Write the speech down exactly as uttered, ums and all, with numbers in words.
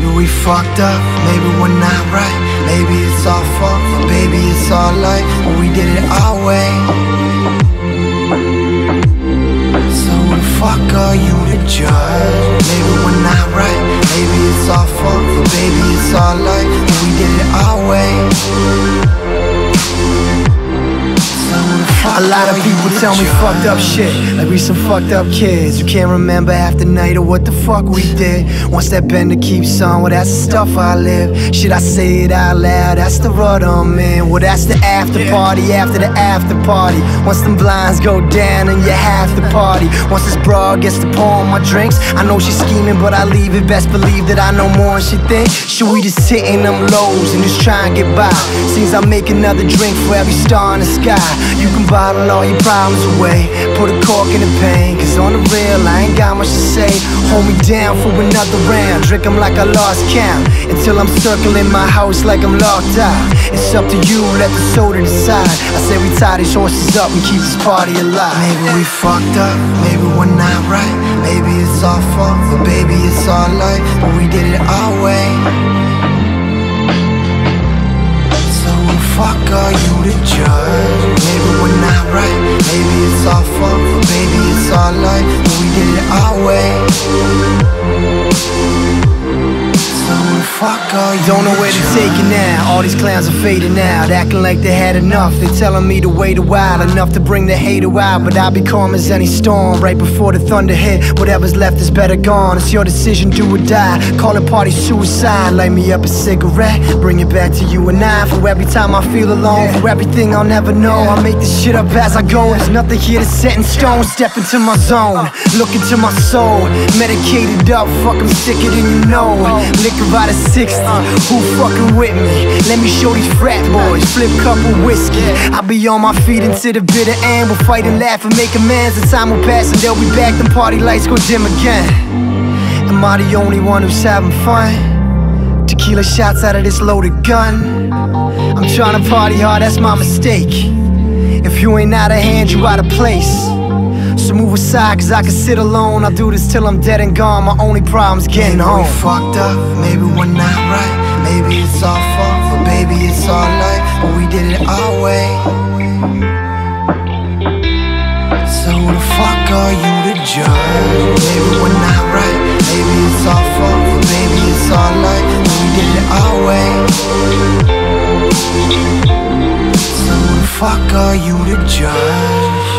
Maybe we fucked up, maybe we're not right. Maybe it's our fault, but baby it's our life, but we did it our way. So who the fuck are you to judge? Maybe we're not right, maybe it's our fault, but baby it's our life, but we did it our way. A lot of people tell me fucked up shit, like we some fucked up kids who can't remember half the night or what the fuck we did. Once that bender keeps on, well that's the stuff I live. Should I say it out loud? That's the rut I'm in. Well that's the after party, after the after party. Once them blinds go down and you have to party. Once this broad gets to pouring my drinks, I know she's scheming but I leave it. Best believe that I know more than she think. Should we just sit in them lows and just try and get by? Seems I make another drink for every star in the sky. You can bottle all your problems away, put a cork in the pain, cause on the real I ain't got much to say. Hold me down for another round, drink them like I lost count, until I'm circling my house like I'm locked out. It's up to you, let the soda decide. I say we tie these horses up and keep this party alive. Maybe we fucked up, maybe we're not right. Maybe it's our fault, but baby it's our life, but we did it our way. Fuck are you to judge? Maybe we're not right, maybe it's our fault, but baby it's our life, but we did it our way. So who the fuck are you? Don't know where to take it now. All these clowns are fading out, acting like they had enough. They telling me to wait a while, enough to bring the hate out. But I'll be calm as any storm, right before the thunder hit. Whatever's left is better gone. It's your decision, do or die. Call it party suicide. Light me up a cigarette, bring it back to you and I. For every time I feel alone, for everything I'll never know, I make this shit up as I go. There's nothing here that's set in stone. Step into my zone, look into my soul. Medicated up, fuck I'm sicker than you know. Liquor out of sixty, who fucking with me? Let me show these frat boys, flip cup of whiskey. I'll be on my feet until the bitter end. We'll fight and laugh and make amends. The time will pass and they'll be back, them party lights go dim again. Am I the only one who's having fun? Tequila shots out of this loaded gun. I'm trying to party hard, that's my mistake. If you ain't out of hand, you out of place. So move aside, cause I can sit alone. I'll do this till I'm dead and gone. My only problem's getting maybe home. We fucked up, maybe we're not right. Maybe it's our fault, but baby it's our life, but we did it our way. So who the fuck are you to judge? Maybe we're not right, maybe it's our fault, but baby it's our life, but we did it our way. So who the fuck are you to judge?